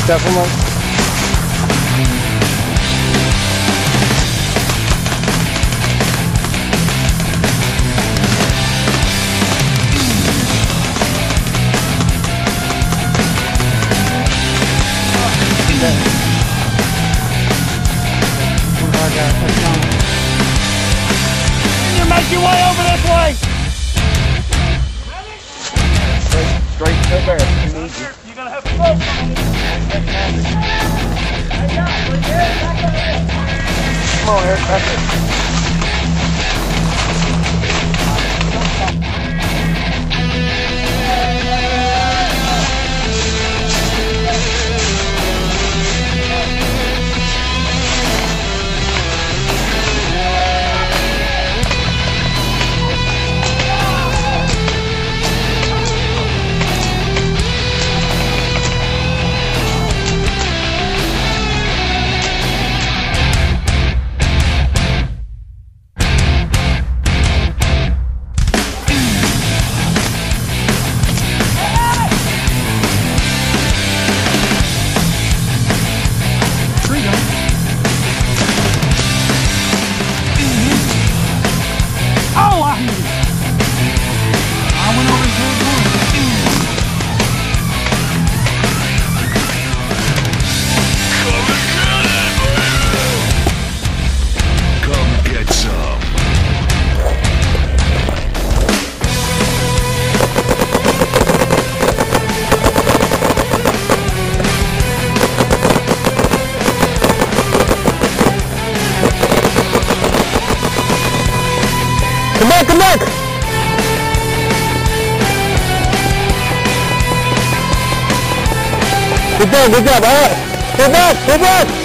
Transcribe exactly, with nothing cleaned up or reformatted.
What's that from, Mike? You make your way over this way. Straight, straight to there. We need you. You're gonna have to go. Come on, Eric. That's it. Come back, come back! Good job, good job, alright. Go back, go back!